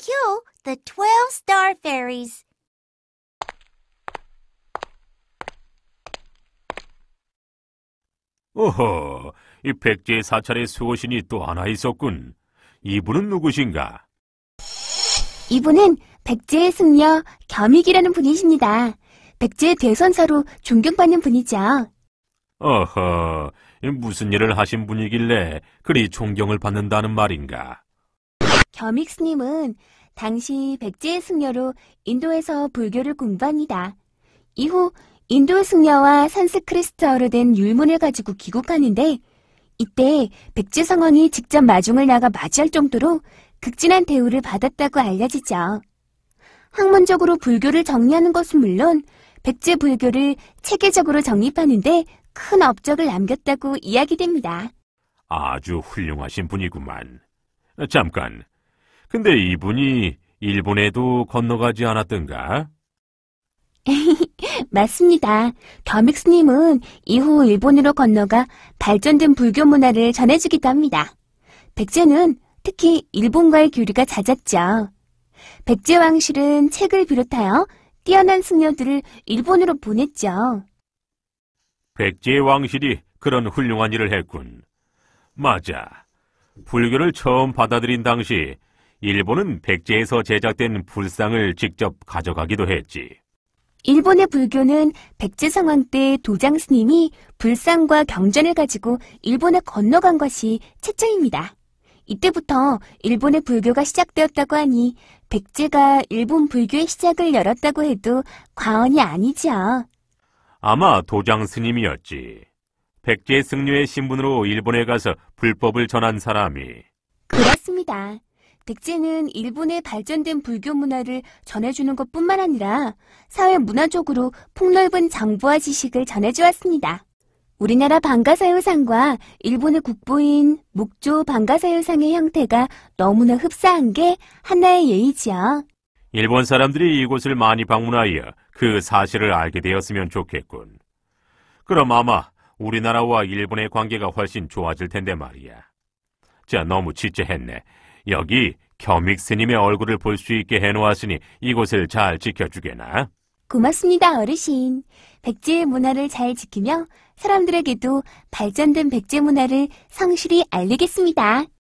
kill the 12 star fairies. 오호, 이 백제의 사찰에 수호신이 또 하나 있었군. 이분은 누구신가? 이분은 백제의 승려 겸익이라는 분이십니다. 백제의 대선사로 존경받는 분이죠. 어허, 무슨 일을 하신 분이길래 그리 존경을 받는다는 말인가? 겸익 스님은 당시 백제의 승려로 인도에서 불교를 공부합니다. 이후 인도 승려와 산스크리트어로 된 율문을 가지고 귀국하는데 이때 백제 성왕이 직접 마중을 나가 맞이할 정도로 극진한 대우를 받았다고 알려지죠. 학문적으로 불교를 정리하는 것은 물론 백제 불교를 체계적으로 정립하는데 큰 업적을 남겼다고 이야기됩니다. 아주 훌륭하신 분이구만. 잠깐, 근데 이분이 일본에도 건너가지 않았던가? 맞습니다. 겸익 스님은 이후 일본으로 건너가 발전된 불교 문화를 전해주기도 합니다. 백제는 특히 일본과의 교류가 잦았죠. 백제 왕실은 책을 비롯하여 뛰어난 승려들을 일본으로 보냈죠. 백제 왕실이 그런 훌륭한 일을 했군. 맞아. 불교를 처음 받아들인 당시 일본은 백제에서 제작된 불상을 직접 가져가기도 했지. 일본의 불교는 백제 성왕 때 도장 스님이 불상과 경전을 가지고 일본에 건너간 것이 최초입니다. 이때부터 일본의 불교가 시작되었다고 하니 백제가 일본 불교의 시작을 열었다고 해도 과언이 아니지요. 아마 도장 스님이었지. 백제 승려의 신분으로 일본에 가서 불법을 전한 사람이. 그렇습니다. 백제는 일본의 발전된 불교 문화를 전해주는 것뿐만 아니라 사회 문화적으로 폭넓은 정보와 지식을 전해주었습니다. 우리나라 방가사유상과 일본의 국보인 목조 방가사유상의 형태가 너무나 흡사한 게 하나의 예이지요. 일본 사람들이 이곳을 많이 방문하여 그 사실을 알게 되었으면 좋겠군. 그럼 아마 우리나라와 일본의 관계가 훨씬 좋아질 텐데 말이야. 자, 너무 지체했네. 여기 겸익 스님의 얼굴을 볼 수 있게 해놓았으니 이곳을 잘 지켜주게나. 고맙습니다, 어르신. 백제의 문화를 잘 지키며 사람들에게도 발전된 백제 문화를 성실히 알리겠습니다.